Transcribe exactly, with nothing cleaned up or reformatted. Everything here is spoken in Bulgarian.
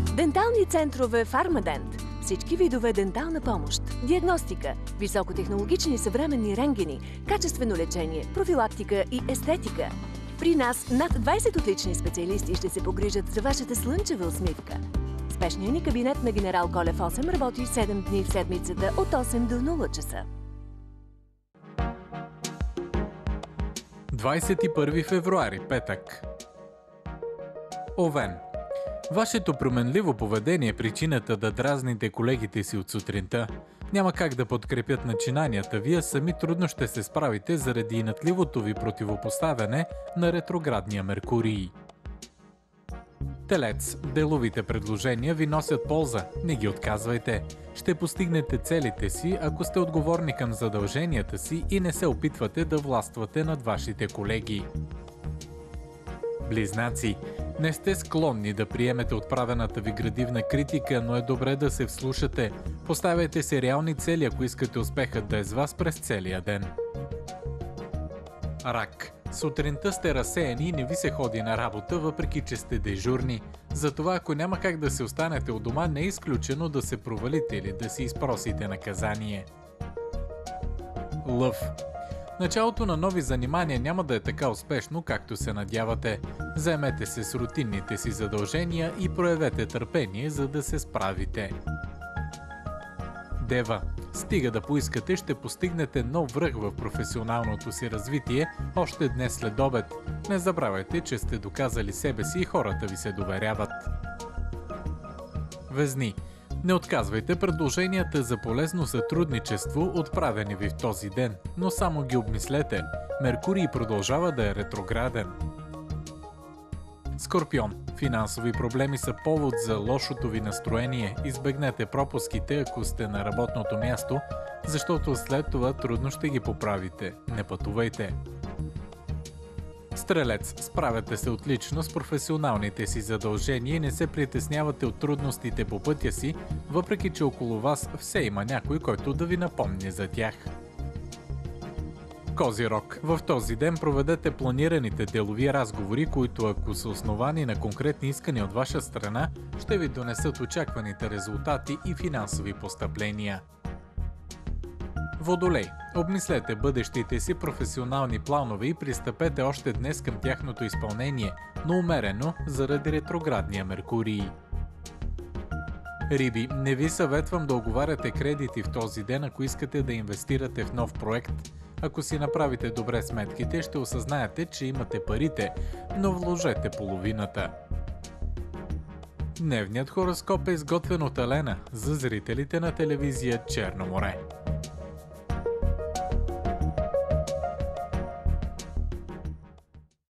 Дентални центрове Фармадент. Всички видове дентална помощ, диагностика, високотехнологични съвременни рентгени, качествено лечение, профилактика и естетика. При нас над двайсет отлични специалисти ще се погрижат за вашата слънчева усмивка. Спешният ни кабинет на генерал Колев осем работи седем дни в седмицата от осем до нула часа. двайсет и първи февруари, петък. Овен. Вашето променливо поведение е причината да дразните колегите си от сутринта. Няма как да подкрепят начинанията. Вие сами трудно ще се справите заради инатливото ви противопоставяне на ретроградния Меркурий. Телец. Деловите предложения ви носят полза. Не ги отказвайте. Ще постигнете целите си, ако сте отговорни към задълженията си и не се опитвате да властвате над вашите колеги. Близнаци. Не сте склонни да приемете отправената ви градивна критика, но е добре да се вслушате. Поставяйте се реални цели, ако искате успехът да е с вас през целия ден. Рак. Сутринта сте разсеяни и не ви се ходи на работа, въпреки че сте дежурни. Затова, ако няма как да се останете от дома, не е изключено да се провалите или да си изпросите наказание. Лъв. Началото на нови занимания няма да е така успешно, както се надявате. Заемете се с рутинните си задължения и проявете търпение, за да се справите. Дева. Стига да поискате, ще постигнете нов връх в професионалното си развитие още днес след обед. Не забравяйте, че сте доказали себе си и хората ви се доверяват. Везни. Не отказвайте предложенията за полезно сътрудничество, отправени ви в този ден, но само ги обмислете. Меркурий продължава да е ретрограден. Скорпион. Финансови проблеми са повод за лошото ви настроение. Избегнете пропуските, ако сте на работното място, защото след това трудно ще ги поправите. Не пътувайте. Стрелец. Справяте се отлично с професионалните си задължения и не се притеснявате от трудностите по пътя си, въпреки че около вас все има някой, който да ви напомни за тях. Козирог. В този ден проведете планираните делови разговори, които, ако са основани на конкретни искания от ваша страна, ще ви донесат очакваните резултати и финансови постъпления. Водолей. Обмислете бъдещите си професионални планове и пристъпете още днес към тяхното изпълнение, но умерено заради ретроградния Меркурий. Риби. Не ви съветвам да оговаряте кредити в този ден, ако искате да инвестирате в нов проект. Ако си направите добре сметките, ще осъзнаете, че имате парите, но вложете половината. Дневният хороскоп е изготвен от Елена за зрителите на телевизия Черно море.